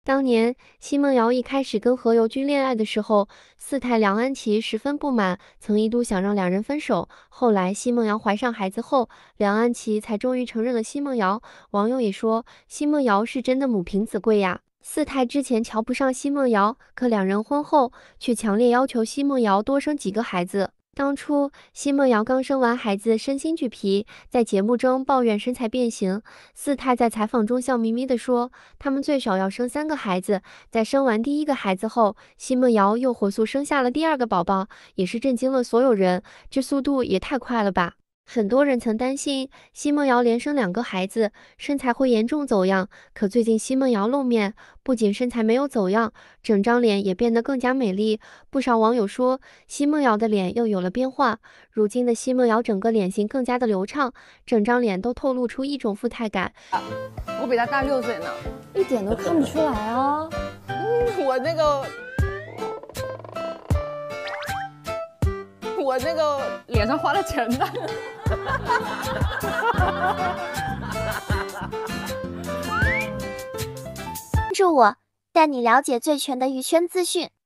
当年奚梦瑶一开始跟何猷君恋爱的时候，四太梁安琪十分不满，曾一度想让两人分手。后来奚梦瑶怀上孩子后，梁安琪才终于承认了奚梦瑶。网友也说，奚梦瑶是真的母凭子贵呀。四太之前瞧不上奚梦瑶，可两人婚后却强烈要求奚梦瑶多生几个孩子。当初奚梦瑶刚生完孩子，身心俱疲，在节目中抱怨身材变形。四太在采访中笑眯眯地说，他们最少要生3个孩子。在生完第1个孩子后，奚梦瑶又火速生下了第2个宝宝，也是震惊了所有人，这速度也太快了吧！很多人曾担心奚梦瑶连生2个孩子，身材会严重走样。可最近奚梦瑶露面，不仅身材没有走样，整张脸也变得更加美丽。不少网友说，奚梦瑶的脸又有了变化。如今的奚梦瑶整个脸型更加的流畅，整张脸都透露出一种富态感。 我比他大6岁呢， 一点都看不出来啊。 我那个脸上花了钱呢。 关注我，带你了解最全的娱圈资讯。